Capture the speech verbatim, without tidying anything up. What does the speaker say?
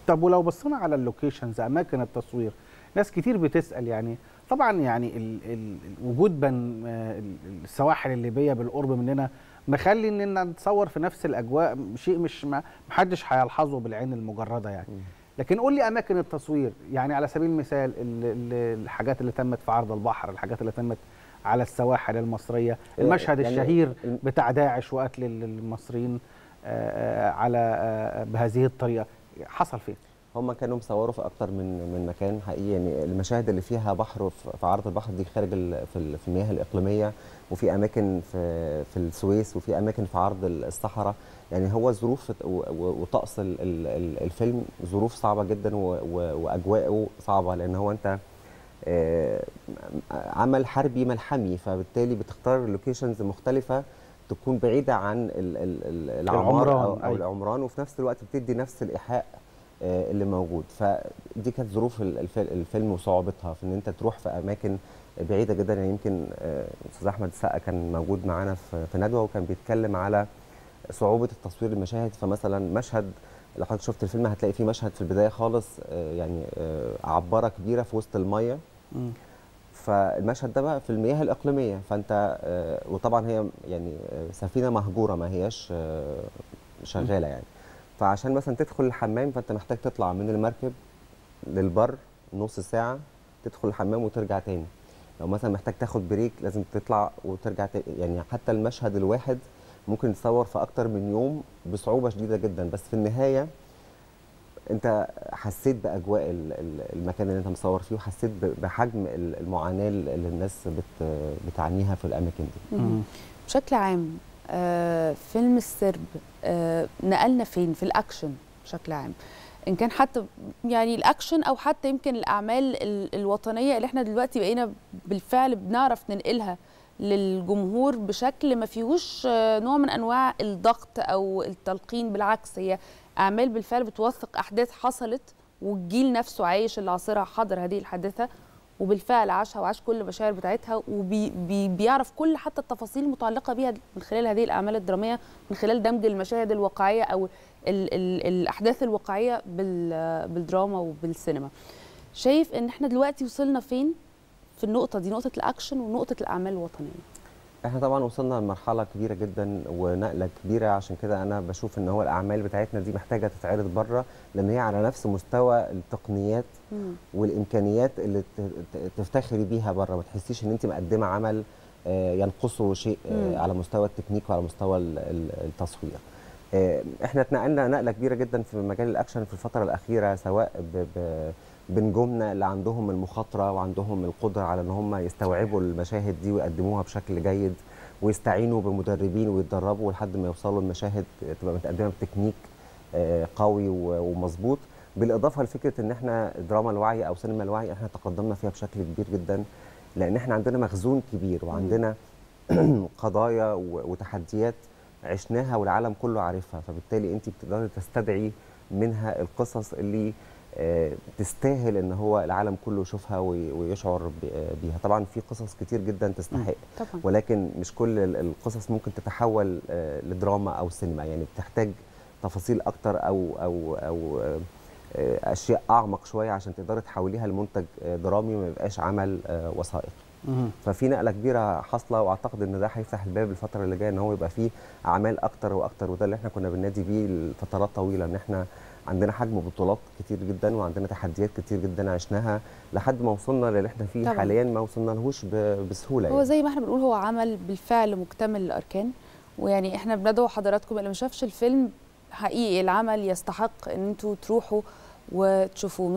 طب ولو بصينا على اللوكيشنز، اماكن التصوير، ناس كتير بتسال يعني طبعا يعني ال ال وجود بن السواحل الليبيه بالقرب مننا مخلي اننا نتصور في نفس الاجواء شيء مش ما حدش هيلحظه بالعين المجرده يعني. لكن قول لي اماكن التصوير، يعني على سبيل المثال الحاجات اللي تمت في عرض البحر، الحاجات اللي تمت على السواحل المصريه، المشهد يعني الشهير بتاع داعش وقتل المصريين على بهذه الطريقه حصل فين؟ هم كانوا مصوروا في اكتر من من مكان حقيقي، يعني المشاهد اللي فيها بحر في عرض البحر دي خارج في في المياه الاقليميه، وفي اماكن في في السويس، وفي اماكن في عرض الصحراء. يعني هو ظروف وطقس الفيلم ظروف صعبه جدا واجواءه صعبه، لان هو انت عمل حربي ملحمي، فبالتالي بتختار لوكيشنز مختلفه تكون بعيده عن العمار او, أو العمران، وفي نفس الوقت بتدي نفس الايحاء اللي موجود. فدي كانت ظروف الفيلم وصعوبتها في ان انت تروح في اماكن بعيده جدا. يعني يمكن استاذ احمد السقا كان موجود معانا في ندوه وكان بيتكلم على صعوبه التصوير المشاهد. فمثلا مشهد لو حضرتك شفت الفيلم هتلاقي فيه مشهد في البدايه خالص يعني عباره كبيره في وسط الميه، فالمشهد ده بقى في المياه الاقليميه، فانت وطبعا هي يعني سفينه مهجوره ما هياش شغاله يعني. فعشان مثلا تدخل الحمام فانت محتاج تطلع من المركب للبر نص ساعه، تدخل الحمام وترجع تاني. لو مثلا محتاج تاخد بريك لازم تطلع وترجع تاني. يعني حتى المشهد الواحد ممكن يتصور في اكتر من يوم بصعوبه شديده جدا، بس في النهايه انت حسيت باجواء المكان اللي انت مصور فيه، وحسيت بحجم المعاناه اللي الناس بتعانيها في الاماكن دي. بشكل عام آه فيلم السرب آه نقلنا فين في الاكشن بشكل عام، ان كان حتى يعني الاكشن او حتى يمكن الاعمال الوطنيه اللي احنا دلوقتي بقينا بالفعل بنعرف ننقلها للجمهور بشكل ما فيهوش آه نوع من انواع الضغط او التلقين. بالعكس هي اعمال بالفعل بتوثق احداث حصلت، والجيل نفسه عايش اللي عاصرها حضر هذه الحادثه وبالفعل عاشها وعاش كل المشاعر بتاعتها، وبيعرف كل حتى التفاصيل المتعلقه بيها من خلال هذه الاعمال الدراميه، من خلال دمج المشاهد الواقعيه او ال ال الاحداث الواقعيه بالدراما وبالسينما. شايف ان احنا دلوقتي وصلنا فين في النقطه دي، نقطه الاكشن ونقطه الاعمال الوطنيه؟ احنا طبعا وصلنا لمرحله كبيره جدا ونقله كبيره، عشان كده انا بشوف ان هو الاعمال بتاعتنا دي محتاجه تتعرض بره، لان هي على نفس مستوى التقنيات مم. والامكانيات اللي تفتخري بيها بره، ما تحسيش ان انت مقدمه عمل ينقصه شيء مم. على مستوى التكنيك وعلى مستوى التصوير. احنا اتنقلنا نقله كبيره جدا في مجال الاكشن في الفتره الاخيره، سواء ب ب بنجومنا اللي عندهم المخاطره وعندهم القدره على ان هم يستوعبوا المشاهد دي ويقدموها بشكل جيد، ويستعينوا بمدربين ويتدربوا لحد ما يوصلوا المشاهد تبقى متقدمه بتكنيك قوي ومظبوط. بالاضافه لفكره ان احنا دراما الوعي او سينما الوعي احنا تقدمنا فيها بشكل كبير جدا، لان احنا عندنا مخزون كبير وعندنا قضايا وتحديات عشناها والعالم كله عارفها، فبالتالي انت بتقدري تستدعي منها القصص اللي تستاهل ان هو العالم كله يشوفها ويشعر بيها. طبعا في قصص كتير جدا تستحق طبعا. ولكن مش كل القصص ممكن تتحول لدراما او سينما، يعني بتحتاج تفاصيل اكتر او او او اشياء اعمق شويه عشان تقدري تحوليها لمنتج درامي وما يبقاش عمل وثائقي. ففي نقله كبيره حاصله، واعتقد ان ده هيفتح الباب الفتره اللي جايه ان هو يبقى فيه اعمال اكتر واكتر، وده اللي احنا كنا بننادي بيه لفترات طويله، ان احنا عندنا حجم بطولات كتير جدا وعندنا تحديات كتير جدا عشناها لحد ما وصلنا للي احنا فيه طبعا. حاليا ما وصلنا لهوش بسهوله. هو يعني زي ما احنا بنقول هو عمل بالفعل مكتمل الاركان، ويعني احنا بندعو حضراتكم اللي ما شافش الفيلم حقيقي العمل يستحق ان انتوا تروحوا وتشوفوه.